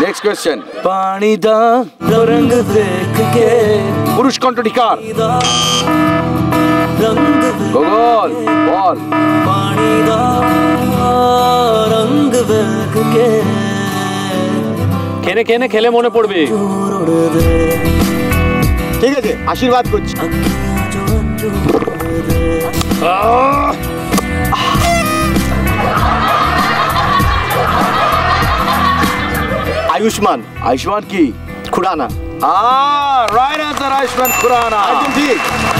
Next question. पानी दा रंग देख के पुरुष कंठधिकार गोगोल बॉल पानी दा रंग देख के কেনে কেনে খেলে মনে পড়বে। ঠিক আছে, আশীর্বাদ করছি। आयुष्मान। आयुष्मान की खुराना। Right answer Ayushmann Khurana. একদম ঠিক।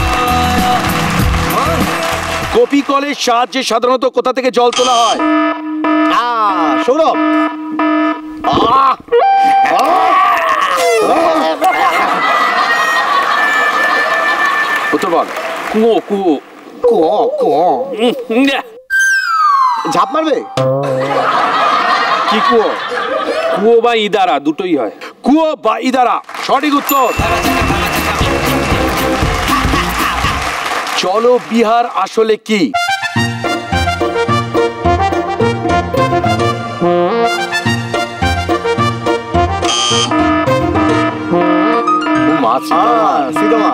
কপি কলের সাহায্যে সাধারণত কোথা থেকে জল তোলা হয়? সৌরভ। উত্তর বল। কুয়ো কুয়ো কুয়ো কুয়ো। ঝাঁপ মারবে? কি কুয়ো? কুয়ো বা ইদারা দুটোই হয়। কুয়ো বা ইদারা সঠিক উত্তর। চলো বিহার আসলে কি? সীতামা।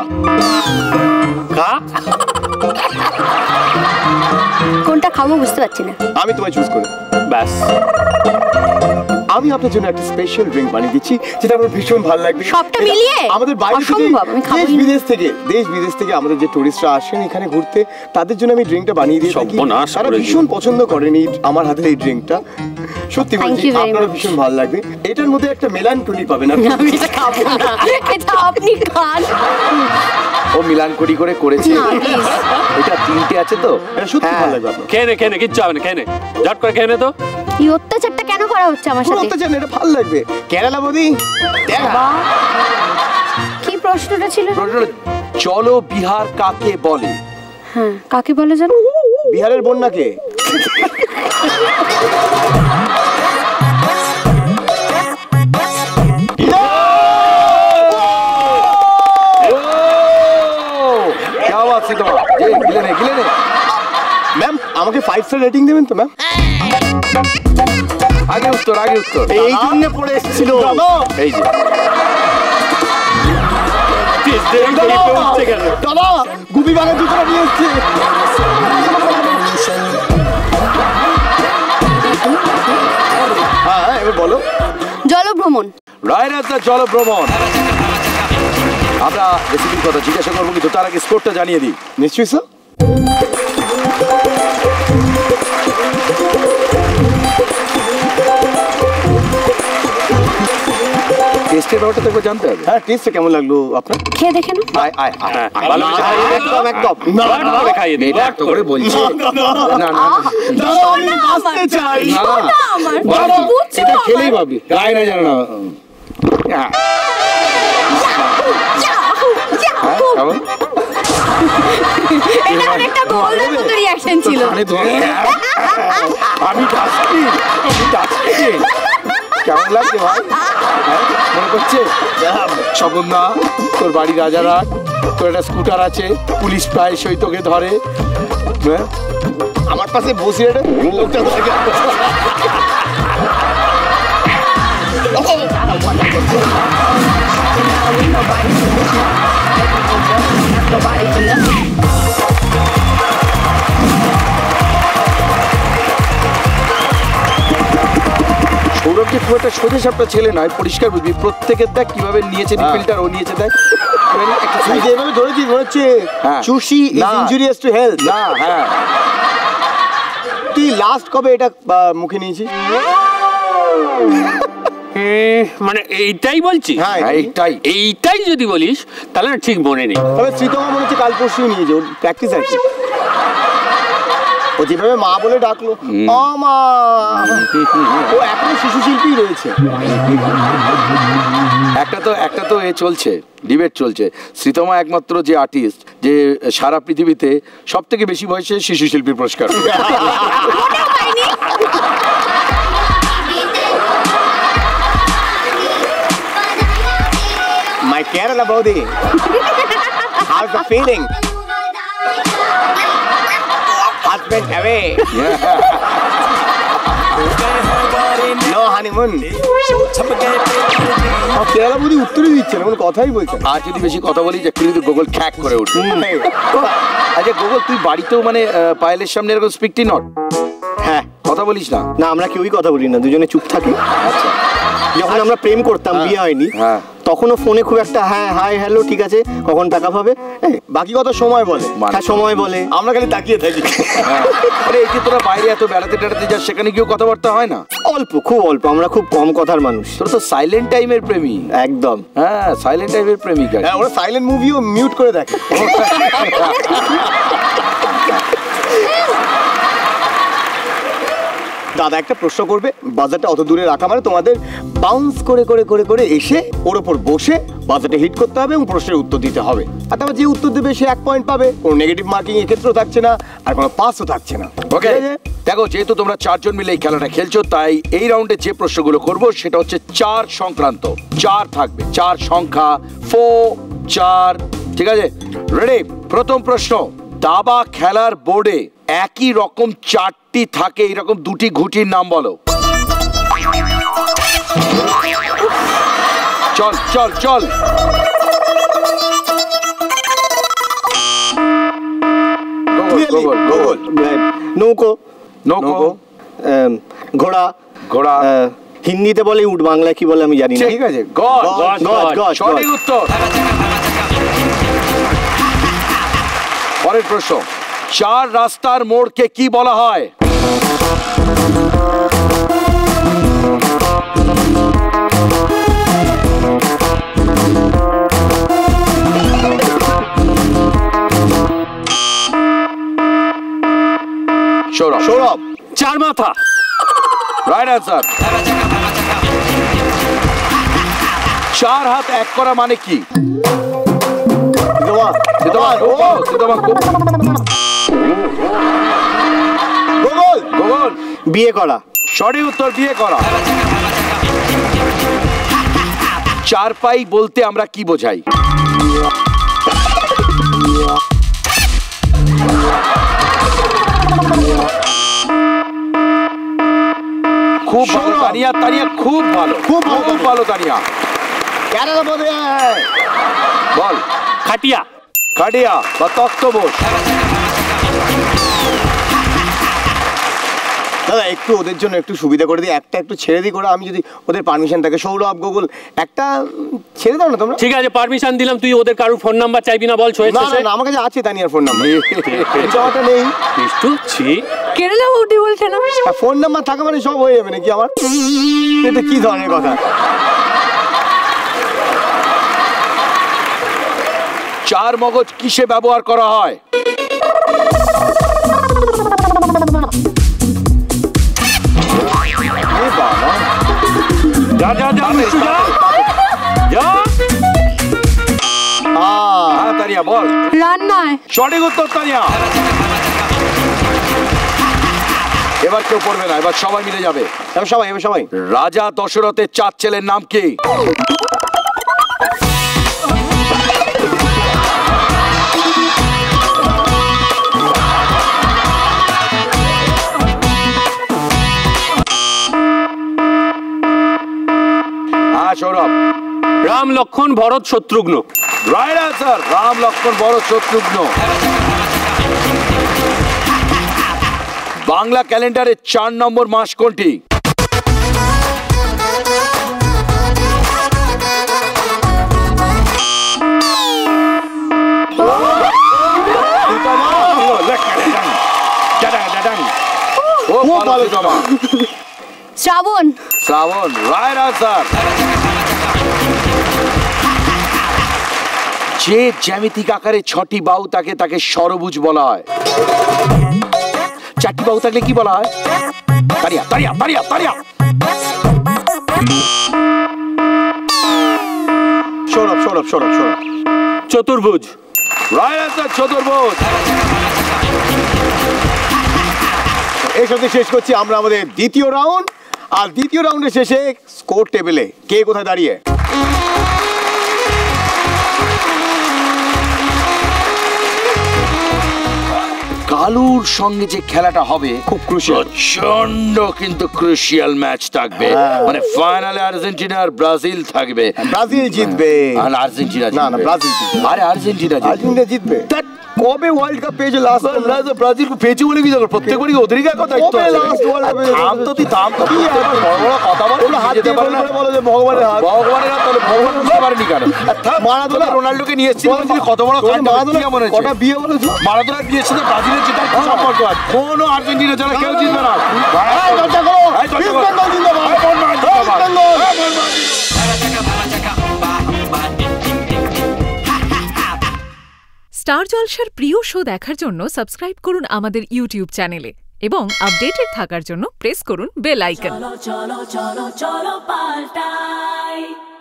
কোনটা খাবো বুঝতে পারছি না। আমি তোমায় চুজ করে ব্যাস। আমি আপনার জন্য একটা স্পেশাল ড্রিঙ্ক বানিয়ে দিচ্ছি যেটা আমার ভীষণ ভালো লাগবে। সবটা মিলিয়ে আমাদের বাইরে থেকে দেশ বিদেশ থেকে আমাদের যে টুরিস্টরা আসেন এখানে ঘুরতে তাদের জন্য আমি ড্রিঙ্কটা বানিয়ে দিয়ে থাকি। তারা ভীষণ পছন্দ করেন এই আমার হাতের এই ড্রিঙ্কটা। সত্যি বলছি আপনারা ভীষণ ভালো লাগবে। এটার মধ্যে একটা মেলানকোলি পাবেন। আমি এটা খাবো না, এটা আপনি খান। ও মিলানকোলি করে করেছে। এটা তিনটে আছে তো, এটা সত্যি ভালো লাগবে আপনার। কেনে কেনে কিচ্ছু হবে না, কেনে ঝট করে কেনে তো। এই অত্যাচারটা কেন করা হচ্ছে আমার সাথে? অত্যাচার এটা ভালো লাগবে। কেরালা বৌদি কি প্রশ্নটা ছিল? চলো বিহার কাকে বলে? হ্যাঁ, কাকে বলে জানো? বিহারের বন্যাকে। ম্যাম আমাকে 5 স্টার রেটিং দেবেন তো ম্যাম? আগে উত্তর এই জন্য পড়ে এসেছিল। এই যে দাদা গুপি বাগান জুতোটা নিয়ে এসছে। হ্যাঁ এবার বলো। জলভ্রমণ। রাইট আনসার জলভ্রমণ। আমরা রেসিপির কথা জিজ্ঞাসা করবো কিন্তু তার আগে স্কোরটা জানিয়ে দিই। নিশ্চয়ই স্যার। টেস্টের ব্যাপারটা তো জানতে হবে। হ্যাঁ টেস্টটা কেমন লাগলো আপনার? খেয়ে দেখে না। আয় আয় আয়। ভালো একদম একদম। করে খাইয়ে দিই। এটা তো করে বলছি। না না আমি আসতে চাই। আমার বুঝছো এটা খেলেই ভাবি গায় না জানো না। এটা একটা গোলদার মতো রিঅ্যাকশন ছিল। আমি কেমন লাগছে ভাই? মনে করছে স্বপনদা তোর বাড়ি রাজারহাট, তোর একটা স্কুটার আছে, পুলিশ প্রায়শই তোকে ধরে। আমার পাশে বসে লোকটা সৌরভকে খুব একটা সোজা সাপটা ছেলে নয়, পরিষ্কার বুঝবি। প্রত্যেকের দেখ কিভাবে নিয়েছে রিফিলটার, ও নিয়েছে দেখ যেভাবে ধরেছি মনে হচ্ছে চুষি ইজ ইনজুরিয়াস টু হেলথ। না হ্যাঁ তুই লাস্ট কবে এটা মুখে নিয়েছিস? মানে এইটাই বলছি। হ্যাঁ এইটাই যদি বলিস তাহলে না ঠিক মনে নেই। তবে শ্রীতমা মনে হচ্ছে কাল পরশু নিয়েছে, ওর প্র্যাকটিস আছে। ও যেভাবে মা বলে ডাকলো মা, ও এখনো শিশু শিল্পী রয়েছে। একটা তো এ চলছে, ডিবেট চলছে। শ্রীতমা একমাত্র যে আর্টিস্ট যে সারা পৃথিবীতে সব থেকে বেশি বয়সে শিশু শিল্পী পুরস্কার। My Kerala Bodhi, how's the feeling? Husband away. No honeymoon. Kerala বুঝি উত্তরই দিচ্ছে না, কোনো কথাই বলছে না। আর যদি বেশি কথা বলি যে কিন্তু গুগল খ্যাক করে উঠবে। আচ্ছা গুগল, তুই বাড়িতেও মানে পায়েলের সামনে এরকম স্পিকটি নট? হ্যাঁ। কথা বলিস না? না, আমরা কেউই কথা বলি না, দুজনে চুপ থাকি। আচ্ছা। যখন আমরা প্রেম করতাম, বিয়ে হয়নি, হ্যাঁ। তখনও ফোনে খুব একটা হ্যাঁ হাই হ্যালো ঠিক আছে, কখন টাকা পাবে, বাকি কথা সময় বলে। হ্যাঁ সময় বলে, আমরা খালি তাকিয়ে থাকি। আরে এই যে তোরা বাইরে এত বেড়াতে টেড়াতে যাস, সেখানে গিয়েও কথাবার্তা হয় না? অল্প, খুব অল্প, আমরা খুব কম কথার মানুষ। তোরা তো সাইলেন্ট টাইমের প্রেমী। একদম। হ্যাঁ, সাইলেন্ট টাইমের প্রেমিকা। হ্যাঁ, ওরা সাইলেন্ট মুভিও মিউট করে দেখে। দাদা একটা প্রশ্ন করবে, বাজারটা অত দূরে রাখা মানে তোমাদের বাউন্স করে করে করে করে এসে ওর ওপর বসে বাজারটা হিট করতে হবে এবং প্রশ্নের উত্তর দিতে হবে। আর তারপর যে উত্তর দেবে সে 1 পয়েন্ট পাবে, কোনো নেগেটিভ মার্কিং এক্ষেত্রেও থাকছে না, আর কোনো পাসও থাকছে না। ওকে, দেখো যেহেতু তোমরা 4 জন মিলে এই খেলাটা খেলছো, তাই এই রাউন্ডে যে প্রশ্নগুলো করব সেটা হচ্ছে 4 সংক্রান্ত। 4 থাকবে, 4 সংখ্যা, 4 4, ঠিক আছে? রেডি? প্রথম প্রশ্ন, দাবা খেলার বোর্ডে একই রকম 4টি থাকে এরকম 2টি ঘুঁটির নাম বলো। চল চল চল। নৌকো, নৌকো, ঘোড়া, ঘোড়া, হিন্দিতে বলে উট, বাংলায় কি বলে আমি জানি না। ঠিক আছে, গজ, গজ, গজ, সঠিক উত্তর। পরের প্রশ্ন, 4 রাস্তার মোড়কে কি বলা হয়? সৌরভ। সৌরভ। 4 মাথা। Right answer. 4 হাত 1 করা মানে কি? বিয়ে করা। সঠিক উত্তর, বিয়ে করা। 4 পাই বলতে আমরা কি বোঝাই? খুব ভালো তানিয়া, তানিয়া খুব ভালো, খুব ভালো তানিয়া। বল। খাটিয়া। খাটিয়া বা তক্তপোষ। দাদা একটু ওদের জন্য একটু সুবিধা করে দিই, একটা একটু ছেড়ে দিই করে, আমি যদি ওদের পারমিশন থাকে। সৌরভ, গুগল একটা ছেড়ে দাও না তোমরা। ঠিক আছে, পারমিশন দিলাম। তুই ওদের কারোর ফোন নাম্বার চাইবি না বল? না না, আমার কাছে আছে তানিয়ার ফোন নাম্বার। চাওয়াটা নেই। একটু ছি। কেরালা উঠি বলছে না, ফোন নাম্বার থাকা মানে সব হয়ে যাবে নাকি আমার? এটা কি ধরনের কথা? 4 মগজ কিসে ব্যবহার করা হয়? যা যা যা যা। হ্যাঁ তানিয়া বল। রান্নায়। সঠিক উত্তর তানিয়া। এবার কেউ পড়বে না, এবার সবাই মিলে যাবে। এবার সবাই। রাজা দশরথের 4 ছেলের নাম কি? সৌরভ। রাম, লক্ষণ, ভরত, শত্রুঘ্ন। Right answer. রাম, লক্ষণ, ভরত, শত্রুঘ্ন। বাংলা ক্যালেন্ডারের 4 নম্বর মাস কোনটি? শ্রাবণ। Shraban, right answer. যে জ্যামিতিক আকারে 6টি বাহু থাকে তাকে ষড়ভুজ বলা হয়। 4টি বাহু থাকলে কি বলা হয়? তারিয়া তারিয়া তারিয়া তারিয়া। সৌরভ। চতুর্ভুজ। রাইট আনসার, চতুর্ভুজ। এর সাথে শেষ করছি আমরা আমাদের দ্বিতীয় রাউন্ড। আর দ্বিতীয় রাউন্ডের শেষে স্কোর টেবিলে কে কোথায় দাঁড়িয়ে? আলুর সঙ্গে যে খেলাটা হবে খুব crucial। প্রচন্ড কিন্তু ক্রুশিয়াল ম্যাচ থাকবে। মানে ফাইনালে আর্জেন্টিনা আর ব্রাজিল থাকবে। ব্রাজিল জিতবে। আর আর্জেন্টিনা না না জিতবে। ব্রাজিল জিতবে। আরে আর্জেন্টিনা জিতবে। আর্জেন্টিনা জিতবে। কবে ওয়ার্ল্ড কাপ পেয়েছে লাস্ট? ব্রাজিল পেয়েছে বলে কি দেখো প্রত্যেকবারই ওদেরই একা দায়িত্ব কবে আছে। last world cup পেয়েছে? থাম তো তুই থাম তো তুই আবার বড় বড় কথা বল। ওগুলো হাত যেতে দিয়ে পারে না। বলে যে ভগবানের হাত। ভগবানের হাত, তাহলে ভগবান বুঝতে পারেনি কেন? মারাদোনা রোনাল্ডোকে নিয়ে এসেছিল কত বড় কাণ্ড, মারাদোনা কি মনে হচ্ছে? কটা বিয়ে বলেছো? মারাদোনার বিয়ের সাথে ব্রাজিলের জেতার কি সম্পর্ক আছে? কোনো আর্জেন্টিনা ছাড়া কেউ জিতবে না। এই দরজা খোলো। এই দরজা ইস্ট খোলো। বেঙ্গল জিন্দাবাদ। এই বলবান জিন্দাবাদ। ইস্ট বেঙ্গল। এই বলবান স্টার জলসার প্রিয় শো দেখার জন্য সাবস্ক্রাইব করুন আমাদের ইউটিউব চ্যানেলে এবং আপডেটেড থাকার জন্য প্রেস করুন bell icon. cholo, cholo, cholo, cholo, paltai.